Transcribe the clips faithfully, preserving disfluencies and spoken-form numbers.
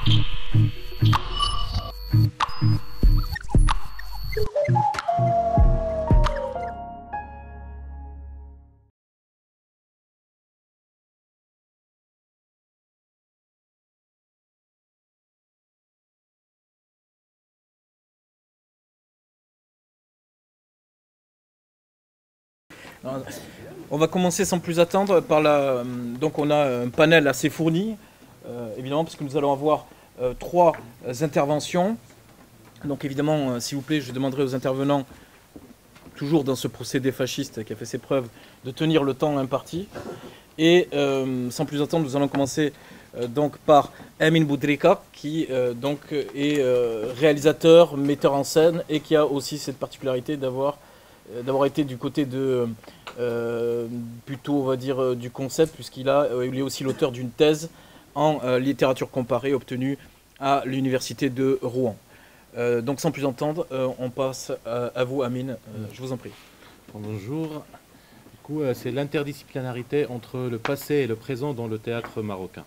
On va commencer sans plus attendre par la. Donc on a un panel assez fourni, euh, évidemment, parce que nous allons avoir euh, trois interventions. Donc évidemment, euh, s'il vous plaît, je demanderai aux intervenants, toujours dans ce procédé fasciste qui a fait ses preuves, de tenir le temps imparti. Et euh, sans plus attendre, nous allons commencer euh, donc par Amin Boudrika, qui euh, donc est euh, réalisateur, metteur en scène, et qui a aussi cette particularité d'avoir d'avoir été du côté de euh, plutôt on va dire euh, du concept, puisqu'il a euh, il est aussi l'auteur d'une thèse en euh, littérature comparée obtenue à l'université de Rouen. Euh, donc sans plus entendre, euh, on passe à, à vous Amin, euh, je vous en prie. Bonjour. Du coup, euh, c'est l'interdisciplinarité entre le passé et le présent dans le théâtre marocain.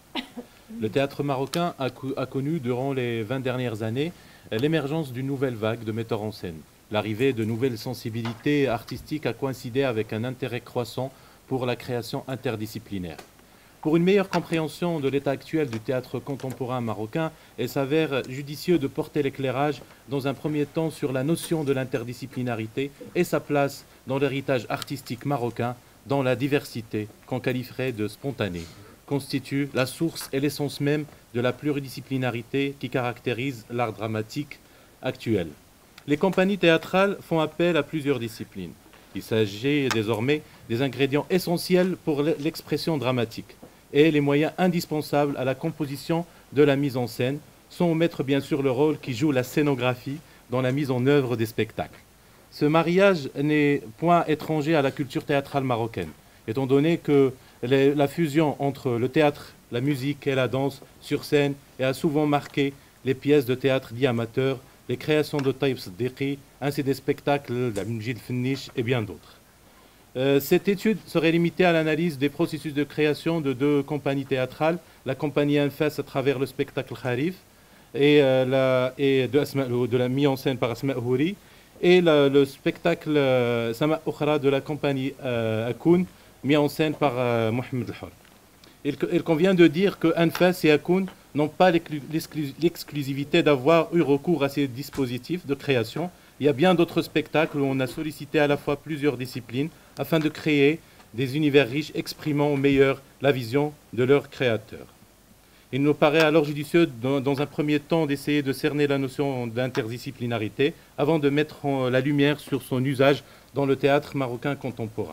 Le théâtre marocain a, co a connu durant les vingt dernières années l'émergence d'une nouvelle vague de metteurs en scène. L'arrivée de nouvelles sensibilités artistiques a coïncidé avec un intérêt croissant pour la création interdisciplinaire. Pour une meilleure compréhension de l'état actuel du théâtre contemporain marocain, il s'avère judicieux de porter l'éclairage dans un premier temps sur la notion de l'interdisciplinarité et sa place dans l'héritage artistique marocain, dont la diversité, qu'on qualifierait de spontanée, constitue la source et l'essence même de la pluridisciplinarité qui caractérise l'art dramatique actuel. Les compagnies théâtrales font appel à plusieurs disciplines. Il s'agit désormais des ingrédients essentiels pour l'expression dramatique et les moyens indispensables à la composition de la mise en scène, sans omettre bien sûr le rôle qui joue la scénographie dans la mise en œuvre des spectacles. Ce mariage n'est point étranger à la culture théâtrale marocaine, étant donné que les, la fusion entre le théâtre, la musique et la danse sur scène a souvent marqué les pièces de théâtre dits amateurs, les créations de Taïb Siddiqui, ainsi des spectacles d'Amjid Fennish et bien d'autres. Euh, cette étude serait limitée à l'analyse des processus de création de deux compagnies théâtrales, la compagnie Anfas à travers le spectacle Kharif et, euh, la, et de, Asma, de la mise en scène par Asma Houri, et la, le spectacle euh, Sama Okhra de la compagnie euh, Akoun, mis en scène par euh, Mohamed El-Hor. Il, il convient de dire que Anfas et Akoun n'ont pas l'exclusivité d'avoir eu recours à ces dispositifs de création. Il y a bien d'autres spectacles où on a sollicité à la fois plusieurs disciplines afin de créer des univers riches exprimant au meilleur la vision de leurs créateurs. Il nous paraît alors judicieux, dans, dans un premier temps, d'essayer de cerner la notion d'interdisciplinarité avant de mettre en, la lumière sur son usage dans le théâtre marocain contemporain.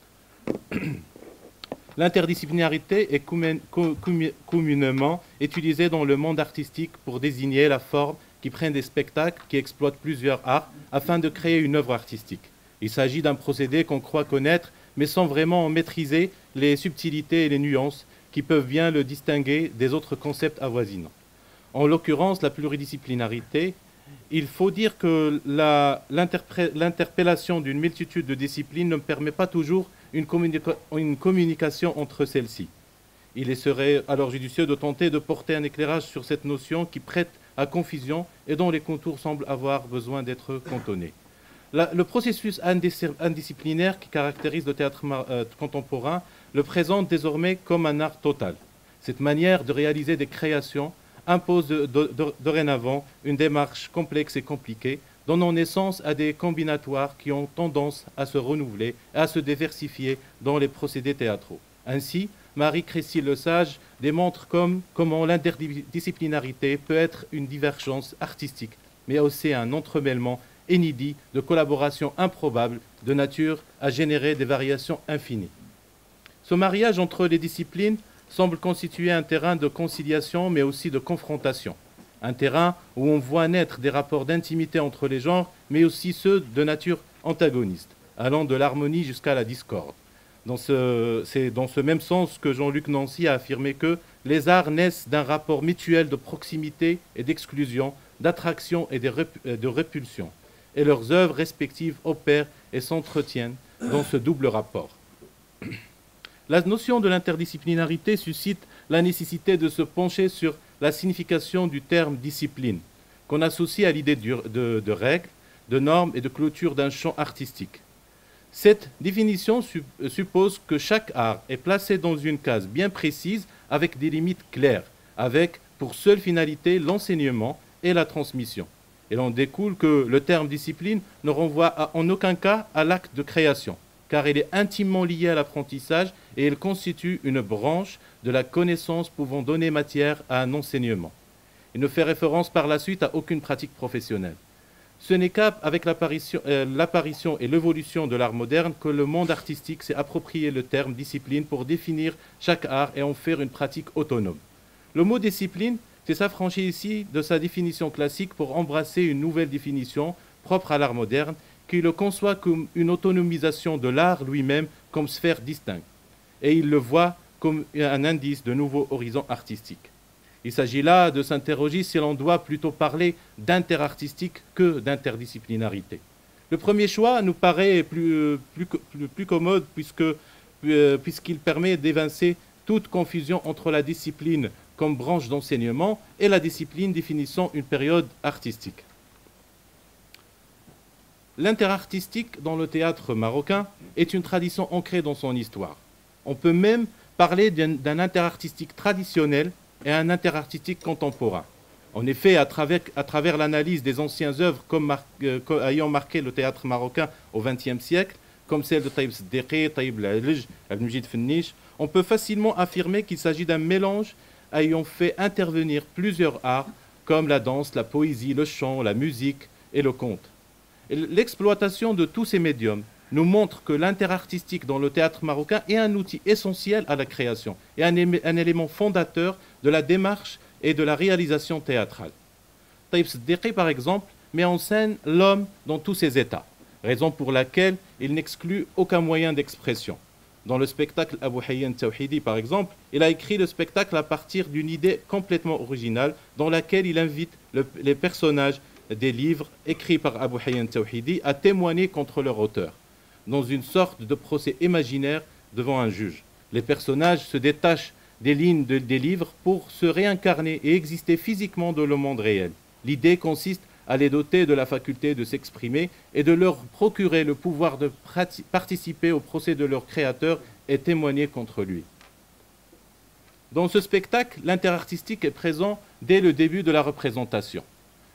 L'interdisciplinarité est communément utilisée dans le monde artistique pour désigner la forme qui prend des spectacles qui exploitent plusieurs arts afin de créer une œuvre artistique. Il s'agit d'un procédé qu'on croit connaître, mais sans vraiment maîtriser les subtilités et les nuances qui peuvent bien le distinguer des autres concepts avoisinants. En l'occurrence, la pluridisciplinarité, il faut dire que l'interpellation d'une multitude de disciplines ne permet pas toujours une, communica une communication entre celles-ci. Il serait alors judicieux de tenter de porter un éclairage sur cette notion qui prête à confusion et dont les contours semblent avoir besoin d'être cantonnés. La, le processus indisciplinaire qui caractérise le théâtre euh, contemporain le présente désormais comme un art total. Cette manière de réaliser des créations impose de, de, de, dorénavant une démarche complexe et compliquée, donnant naissance à des combinatoires qui ont tendance à se renouveler et à se diversifier dans les procédés théâtraux. Ainsi, Marie Crécy-Lesage démontre comme, comment l'interdisciplinarité peut être une divergence artistique, mais aussi un entremêlement inédit de collaborations improbables de nature à générer des variations infinies. Ce mariage entre les disciplines semble constituer un terrain de conciliation, mais aussi de confrontation. Un terrain où on voit naître des rapports d'intimité entre les genres, mais aussi ceux de nature antagoniste, allant de l'harmonie jusqu'à la discorde. C'est dans ce même sens que Jean-Luc Nancy a affirmé que les arts naissent d'un rapport mutuel de proximité et d'exclusion, d'attraction et de répulsion, et leurs œuvres respectives opèrent et s'entretiennent dans ce double rapport. La notion de l'interdisciplinarité suscite la nécessité de se pencher sur la signification du terme discipline, qu'on associe à l'idée de, de règles, de normes et de clôture d'un champ artistique. Cette définition suppose que chaque art est placé dans une case bien précise avec des limites claires, avec pour seule finalité l'enseignement et la transmission. Et l'on découle que le terme discipline ne renvoie à, en aucun cas à l'acte de création, car il est intimement lié à l'apprentissage et il constitue une branche de la connaissance pouvant donner matière à un enseignement. Il ne fait référence par la suite à aucune pratique professionnelle. Ce n'est qu'avec l'apparition euh, et l'évolution de l'art moderne que le monde artistique s'est approprié le terme discipline pour définir chaque art et en faire une pratique autonome. Le mot discipline s'est s'affranchi ici de sa définition classique pour embrasser une nouvelle définition propre à l'art moderne qui le conçoit comme une autonomisation de l'art lui-même comme sphère distincte. Et il le voit comme un indice de nouveaux horizons artistiques. Il s'agit là de s'interroger si l'on doit plutôt parler d'interartistique que d'interdisciplinarité. Le premier choix nous paraît plus, plus, plus, plus commode puisque, euh, puisqu'il permet d'évincer toute confusion entre la discipline comme branche d'enseignement et la discipline définissant une période artistique. L'interartistique dans le théâtre marocain est une tradition ancrée dans son histoire. On peut même parler d'un interartistique traditionnel et un interartistique contemporain. En effet, à travers, à travers l'analyse des anciennes œuvres comme mar euh, ayant marqué le théâtre marocain au vingtième siècle, comme celle de Taïb Sdeki, Taïb L'Alij, Al-Mujid Fennish, on peut facilement affirmer qu'il s'agit d'un mélange ayant fait intervenir plusieurs arts comme la danse, la poésie, le chant, la musique et le conte. L'exploitation de tous ces médiums nous montre que l'interartistique dans le théâtre marocain est un outil essentiel à la création et un, un élément fondateur de la démarche et de la réalisation théâtrale. Taïb Sdeki, par exemple, met en scène l'homme dans tous ses états, raison pour laquelle il n'exclut aucun moyen d'expression. Dans le spectacle Abou Hayyan Tawhidi, par exemple, il a écrit le spectacle à partir d'une idée complètement originale dans laquelle il invite le, les personnages des livres écrits par Abou Hayyan Tawhidi à témoigner contre leur auteur, dans une sorte de procès imaginaire devant un juge. Les personnages se détachent des lignes de, des livres pour se réincarner et exister physiquement dans le monde réel. L'idée consiste à les doter de la faculté de s'exprimer et de leur procurer le pouvoir de participer au procès de leur créateur et témoigner contre lui. Dans ce spectacle, l'interartistique est présent dès le début de la représentation.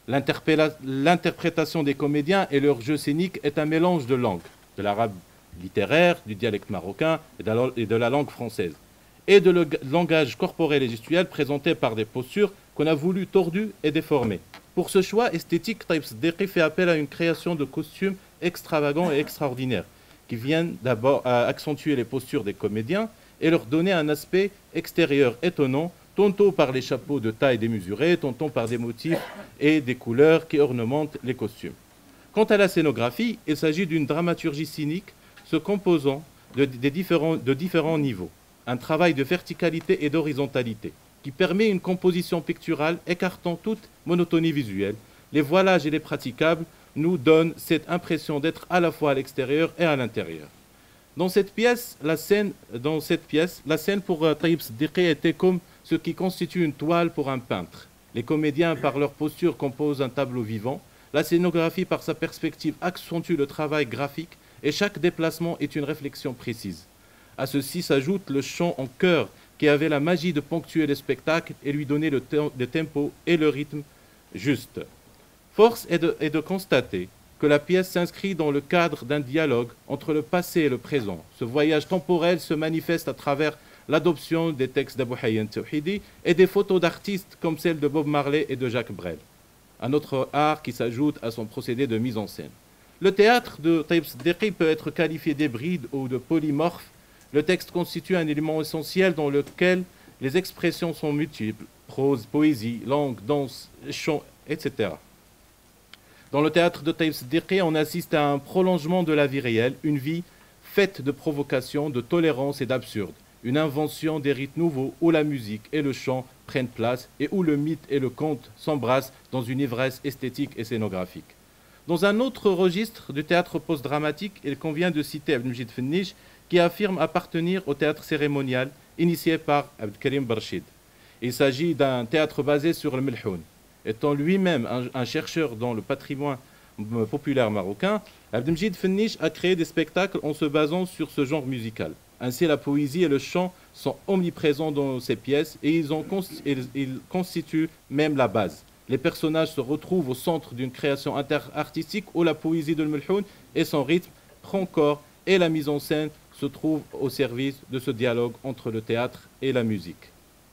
L'interprétation des comédiens et leur jeu scénique est un mélange de langues, de l'arabe littéraire, du dialecte marocain et de la langue française, et de le langage corporel et gestuel présenté par des postures qu'on a voulu tordues et déformées. Pour ce choix esthétique, Taïb Sdeki fait appel à une création de costumes extravagants et extraordinaires, qui viennent d'abord accentuer les postures des comédiens et leur donner un aspect extérieur étonnant, tantôt par les chapeaux de taille démesurée, tantôt par des motifs et des couleurs qui ornementent les costumes. Quant à la scénographie, il s'agit d'une dramaturgie scénique se composant de, de, différents, de différents niveaux, un travail de verticalité et d'horizontalité, qui permet une composition picturale écartant toute monotonie visuelle. Les voilages et les praticables nous donnent cette impression d'être à la fois à l'extérieur et à l'intérieur. Dans cette pièce, la scène, dans cette pièce, la scène pour uh, Taïb Sdeki était comme ce qui constitue une toile pour un peintre. Les comédiens, par leur posture, composent un tableau vivant. La scénographie, par sa perspective, accentue le travail graphique et chaque déplacement est une réflexion précise. À ceci s'ajoute le chant en chœur qui avait la magie de ponctuer le spectacle et lui donner le, te le tempo et le rythme juste. Force est de, est de constater que la pièce s'inscrit dans le cadre d'un dialogue entre le passé et le présent. Ce voyage temporel se manifeste à travers l'adoption des textes d'Abou Hayyan Tawhidi et des photos d'artistes comme celles de Bob Marley et de Jacques Brel. Un autre art qui s'ajoute à son procédé de mise en scène. Le théâtre de Taïb Sdeki peut être qualifié d'hybride ou de polymorphe. Le texte constitue un élément essentiel dans lequel les expressions sont multiples, prose, poésie, langue, danse, chant, et cetera. Dans le théâtre de Taïb Sdeki, on assiste à un prolongement de la vie réelle, une vie faite de provocation, de tolérance et d'absurde, une invention des rites nouveaux où la musique et le chant prennent place et où le mythe et le conte s'embrassent dans une ivresse esthétique et scénographique. Dans un autre registre du théâtre post-dramatique, il convient de citer Al-Mujid Fennish, qui affirme appartenir au théâtre cérémonial initié par Abdelkarim Barchid. Il s'agit d'un théâtre basé sur le melhoun. Étant lui-même un, un chercheur dans le patrimoine populaire marocain, Abdelmjid Fenniche a créé des spectacles en se basant sur ce genre musical. Ainsi, la poésie et le chant sont omniprésents dans ses pièces et ils, ont, ils, ils constituent même la base. Les personnages se retrouvent au centre d'une création interartistique où la poésie de Melhoun et son rythme prend corps et la mise en scène se trouve au service de ce dialogue entre le théâtre et la musique.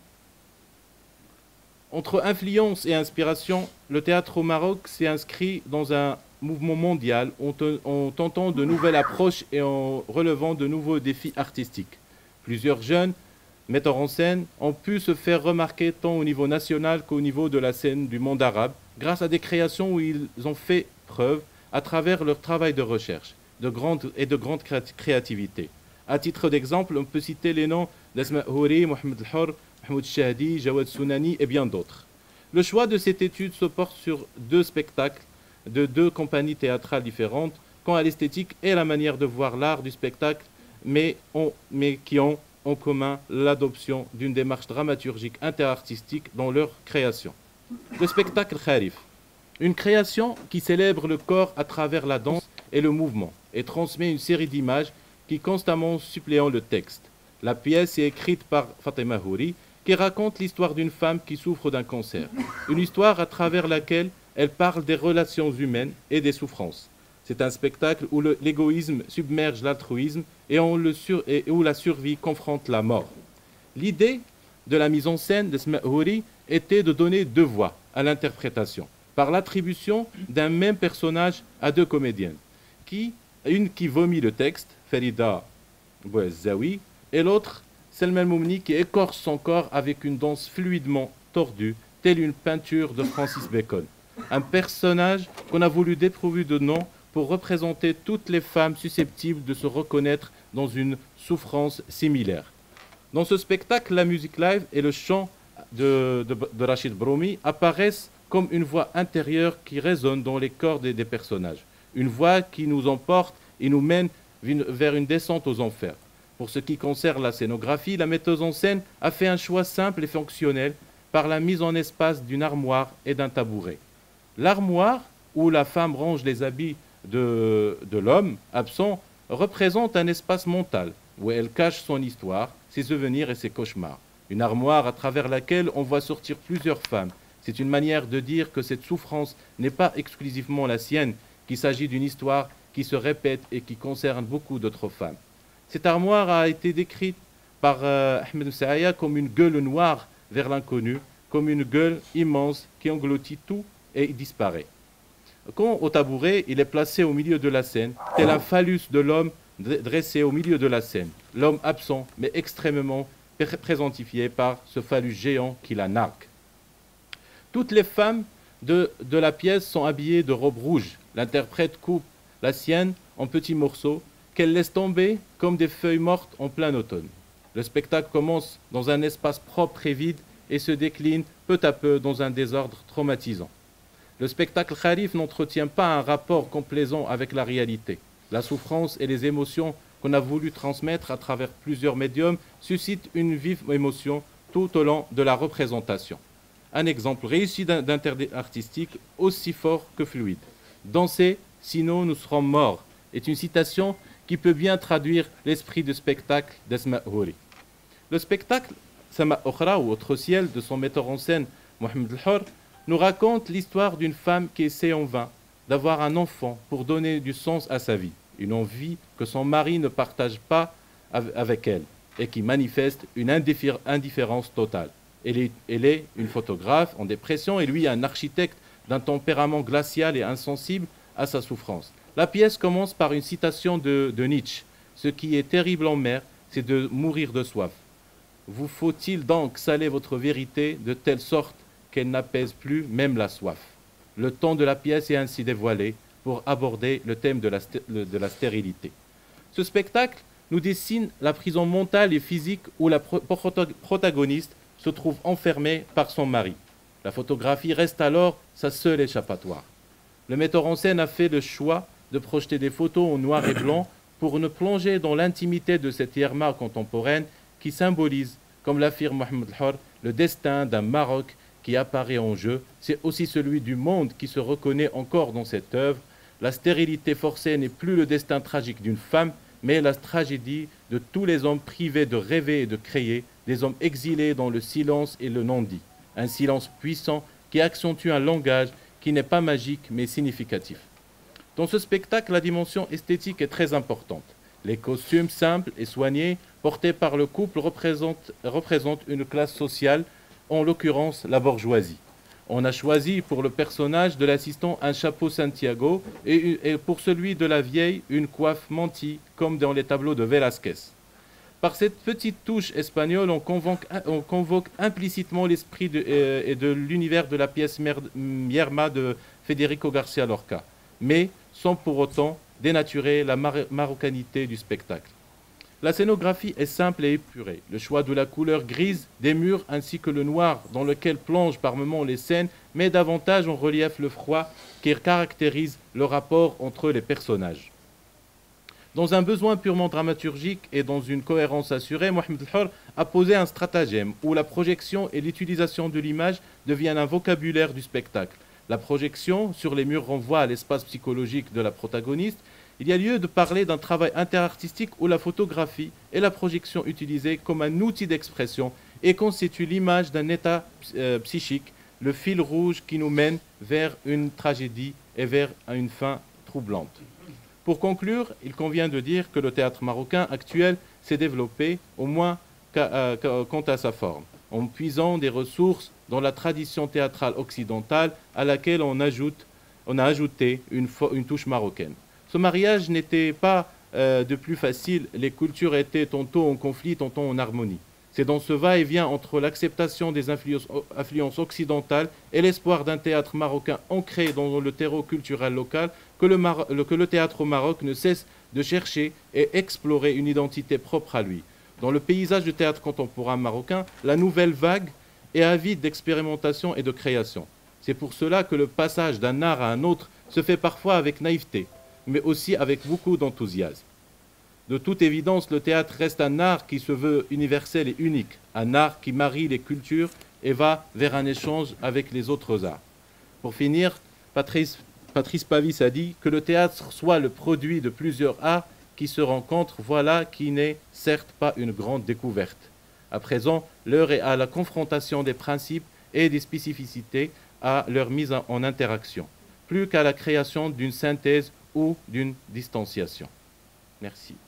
Entre influence et inspiration, le théâtre au Maroc s'est inscrit dans un mouvement mondial en, te, en tentant de nouvelles approches et en relevant de nouveaux défis artistiques. Plusieurs jeunes metteurs en scène ont pu se faire remarquer tant au niveau national qu'au niveau de la scène du monde arabe, grâce à des créations où ils ont fait preuve à travers leur travail de recherche de grande, et de grande créativité. À titre d'exemple, on peut citer les noms d'Asma Houri, Mohamed El-Hor, Mahmoud Shahdi, Jawad Sounani et bien d'autres. Le choix de cette étude se porte sur deux spectacles de deux compagnies théâtrales différentes, quant à l'esthétique et la manière de voir l'art du spectacle, mais, on, mais qui ont en commun l'adoption d'une démarche dramaturgique interartistique dans leur création. Le spectacle Kharif, une création qui célèbre le corps à travers la danse et le mouvement et transmet une série d'images qui constamment suppléant le texte. La pièce est écrite par Fatima Houri qui raconte l'histoire d'une femme qui souffre d'un cancer. Une histoire à travers laquelle elle parle des relations humaines et des souffrances. C'est un spectacle où l'égoïsme submerge l'altruisme et, et où la survie confronte la mort. L'idée de la mise en scène d'Asma Houri était de donner deux voix à l'interprétation, par l'attribution d'un même personnage à deux comédiennes, qui, une qui vomit le texte, Farida Bouazaoui, et l'autre, Selma El-Moumni, qui écorce son corps avec une danse fluidement tordue, telle une peinture de Francis Bacon. Un personnage qu'on a voulu dépourvu de nom pour représenter toutes les femmes susceptibles de se reconnaître dans une souffrance similaire. Dans ce spectacle, la musique live et le chant de, de, de Rachid Broumi apparaissent comme une voix intérieure qui résonne dans les corps des, des personnages. Une voix qui nous emporte et nous mène vers une descente aux enfers. Pour ce qui concerne la scénographie, la metteuse en scène a fait un choix simple et fonctionnel par la mise en espace d'une armoire et d'un tabouret. L'armoire, où la femme range les habits de, de l'homme absent, représente un espace mental, où elle cache son histoire, ses souvenirs et ses cauchemars. Une armoire à travers laquelle on voit sortir plusieurs femmes. C'est une manière de dire que cette souffrance n'est pas exclusivement la sienne, qu'il s'agit d'une histoire qui se répète et qui concerne beaucoup d'autres femmes. Cette armoire a été décrite par euh, Ahmed Msaaya comme une gueule noire vers l'inconnu, comme une gueule immense qui engloutit tout et disparaît. Quant au tabouret, il est placé au milieu de la scène, tel un phallus de l'homme dressé au milieu de la scène. L'homme absent, mais extrêmement présentifié par ce phallus géant qui la nargue. Toutes les femmes de, de la pièce sont habillées de robes rouges. L'interprète coupe la sienne en petits morceaux qu'elle laisse tomber comme des feuilles mortes en plein automne. Le spectacle commence dans un espace propre et vide et se décline peu à peu dans un désordre traumatisant. Le spectacle Kharif n'entretient pas un rapport complaisant avec la réalité. La souffrance et les émotions qu'on a voulu transmettre à travers plusieurs médiums suscitent une vive émotion tout au long de la représentation. Un exemple réussi d'intérêt artistique aussi fort que fluide. Danser, sinon nous serons morts, est une citation qui peut bien traduire l'esprit du spectacle d'Asma Houri. Le spectacle Sama Okhra ou Autre ciel de son metteur en scène Mohamed El-Hor nous raconte l'histoire d'une femme qui essaie en vain d'avoir un enfant pour donner du sens à sa vie, une envie que son mari ne partage pas avec elle et qui manifeste une indifférence totale. Elle est, elle est une photographe en dépression et lui un architecte d'un tempérament glacial et insensible à sa souffrance. La pièce commence par une citation de, de Nietzsche. Ce qui est terrible en mer, c'est de mourir de soif. Vous faut-il donc saler votre vérité de telle sorte qu'elle n'apaise plus même la soif. Le ton de la pièce est ainsi dévoilé pour aborder le thème de la, de la stérilité. Ce spectacle nous dessine la prison mentale et physique où la pro protagoniste se trouve enfermée par son mari. La photographie reste alors sa seule échappatoire. Le metteur en scène a fait le choix de projeter des photos en noir et blanc pour nous plonger dans l'intimité de cette Yerma contemporaine qui symbolise, comme l'affirme Mohamed El-Hor, Le destin d'un Maroc qui apparaît en jeu, c'est aussi celui du monde qui se reconnaît encore dans cette œuvre. La stérilité forcée n'est plus le destin tragique d'une femme, mais la tragédie de tous les hommes privés de rêver et de créer, des hommes exilés dans le silence et le non-dit. Un silence puissant qui accentue un langage qui n'est pas magique mais significatif. Dans ce spectacle, la dimension esthétique est très importante. Les costumes simples et soignés portés par le couple représentent, représentent une classe sociale, en l'occurrence la bourgeoisie. On a choisi pour le personnage de l'assistant un chapeau Santiago et, et pour celui de la vieille une coiffe mantille comme dans les tableaux de Velázquez. Par cette petite touche espagnole, on convoque, on convoque implicitement l'esprit de, euh, et de l'univers de la pièce Mierma de Federico García Lorca, mais sans pour autant dénaturer la mar marocanité du spectacle. La scénographie est simple et épurée. Le choix de la couleur grise des murs ainsi que le noir dans lequel plongent par moments les scènes met davantage en relief le froid qui caractérise le rapport entre les personnages. Dans un besoin purement dramaturgique et dans une cohérence assurée, Mohamed El Hor a posé un stratagème où la projection et l'utilisation de l'image deviennent un vocabulaire du spectacle. La projection sur les murs renvoie à l'espace psychologique de la protagoniste. Il y a lieu de parler d'un travail interartistique où la photographie et la projection utilisées comme un outil d'expression et constituent l'image d'un état euh, psychique, le fil rouge qui nous mène vers une tragédie et vers une fin troublante. Pour conclure, il convient de dire que le théâtre marocain actuel s'est développé, au moins quant à sa forme, en puisant des ressources dans la tradition théâtrale occidentale à laquelle on, ajoute, on a ajouté une, une touche marocaine. Ce mariage n'était pas euh, de plus facile, les cultures étaient tantôt en conflit, tantôt en harmonie. C'est dans ce va-et-vient entre l'acceptation des influences, influences occidentales et l'espoir d'un théâtre marocain ancré dans le terreau culturel local que le, Mar que le théâtre au Maroc ne cesse de chercher et explorer une identité propre à lui. Dans le paysage du théâtre contemporain marocain, la nouvelle vague est avide d'expérimentation et de création. C'est pour cela que le passage d'un art à un autre se fait parfois avec naïveté, mais aussi avec beaucoup d'enthousiasme. De toute évidence, le théâtre reste un art qui se veut universel et unique, un art qui marie les cultures et va vers un échange avec les autres arts. Pour finir, Patrice, Patrice Pavis a dit que le théâtre soit le produit de plusieurs arts qui se rencontrent, voilà qui n'est certes pas une grande découverte. À présent, l'heure est à la confrontation des principes et des spécificités, à leur mise en interaction, plus qu'à la création d'une synthèse ou d'une distanciation. Merci.